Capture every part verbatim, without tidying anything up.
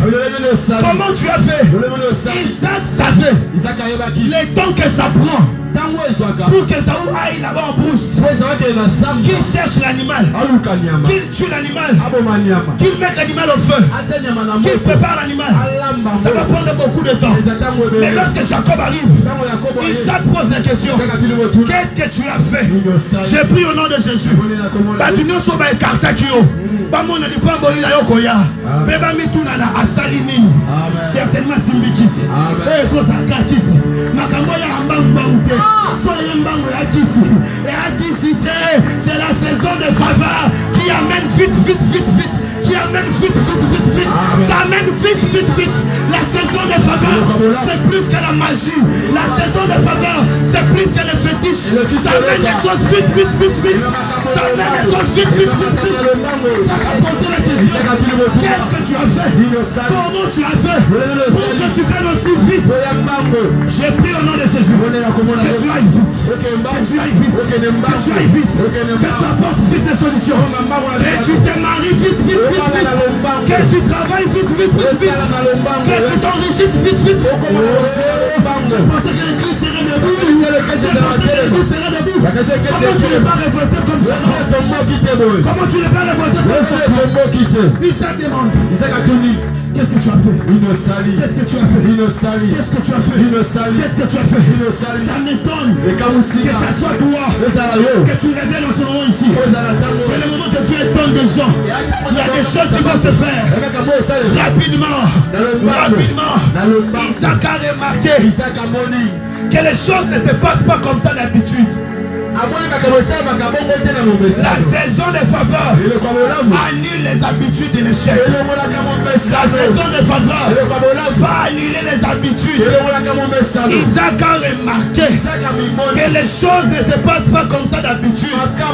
Comment tu as fait? Isaac savait les temps que ça prend pour que Saoul aille là-bas en brousse, qu'il cherche l'animal, qu'il tue l'animal, qu'il mette l'animal au feu, qu'il prépare l'animal. Ça va prendre beaucoup de temps. Mais lorsque Jacob arrive, Isaac pose la question: qu'est-ce que tu as fait? J'ai pris au nom de Jésus. Certainement Simbikisi. C'est la saison de faveur qui amène vite, vite, vite, vite. Qui amène vite, vite, vite, vite. Ça amène vite, vite, vite. La saison de faveur, c'est plus que la magie. La saison de faveur, c'est plus que le fétiche. Ça amène les choses vite, vite, vite, vite. Ça amène les choses vite, vite, vite, vite. Ça va poser la question: qu'est-ce que tu as fait? Comment tu as fait pour que tu viennes aussi vite? J'ai pris au nom de Jésus que tu ailles vite, que tu ailles vite, que tu ailles vite, que tu apportes vite des solutions, que tu te maries vite, vite, vite, vite, que tu travailles vite, vite, vite, vite, que tu t'enrichisses vite, vite. Je pensais que l'église serait debout. Je pensais que l'église serait debout. Comment tu n'es pas révolté comme ça? Comment tu n'es pas révolté comme ça? Isaac demande: qu'est-ce que tu as fait? Qu'est-ce que tu as fait? Qu'est-ce que tu as fait? Qu'est-ce que tu as fait? Ça m'étonne que ça soit toi que tu révèles en ce moment ici. C'est le moment que tu étonnes des gens. Il y a des choses qui vont se faire rapidement. Rapidement. Isaac a remarqué que les choses ne se passent pas comme ça d'habitude. La saison de faveur annule les habitudes de l'échec. La saison de faveur va annuler les habitudes. Isaac a remarqué que les choses ne se passent pas comme ça d'habitude.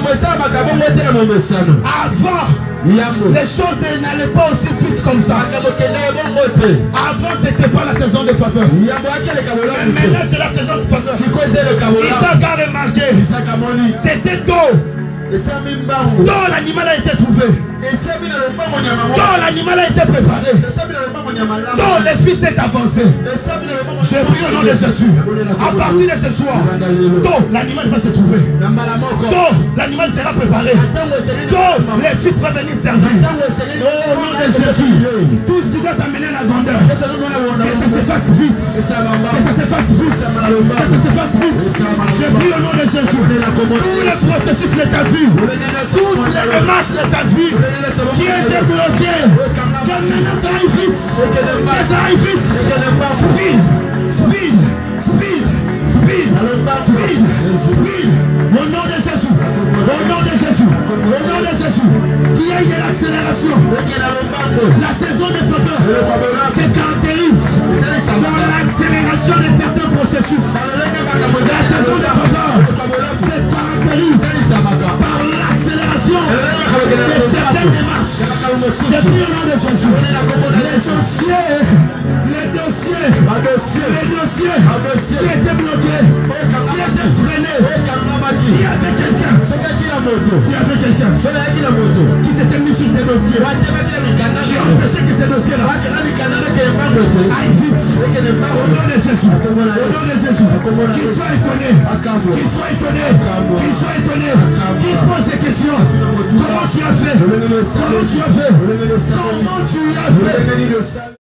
Avant, les choses n'allaient pas aussi vite comme ça. Avant, c'était pas la saison de faveur. Mais maintenant, c'est la saison de faveur. Isaac a remarqué: c'était tôt. Tôt, l'animal a été trouvé. Tôt, l'animal a été préparé. Tôt, le fils est avancé. J'ai pris au nom de Jésus. À partir de ce soir, tôt, l'animal va se trouver. Tôt, l'animal sera préparé. Tôt, le fils va venir servir. Au nom de Jésus, tout ce qui doit t'amener à la grandeur, que ça se fasse vite. Que ça se fasse vite. Que ça se fasse vite. J'ai pris au nom de Jésus. Tout le processus de ta vie, toutes les démarches de ta vie qui étaient bloquées, que maintenant ça aille vite. Que ça aille vite. Speed, speed, speed, speed, speed, speed. Au nom de Jésus. Au nom de Jésus. Au nom de Jésus. Qu'il y ait de l'accélération. La saison de faveur se caractérise dans l'accélération de certains processus. La saison de faveur se caractérise par l'accélération de certaines démarches. J'ai pris au nom de Jésus. Les dossiers, les dossiers, les dossiers qui étaient bloqués, qui étaient freinés. S'il y avait quelqu'un, s'il y avait quelqu'un qui s'était mis sur tes dossiers, qui empêchait que ces dossiers-là aillent vite. Au nom de Jésus, au nom de Jésus, qu'il soit étonné, qu'il soit étonné, qu'il soit étonné, qu'il pose des questions. Comment tu as fait? Comment tu as fait? Comment tu as fait?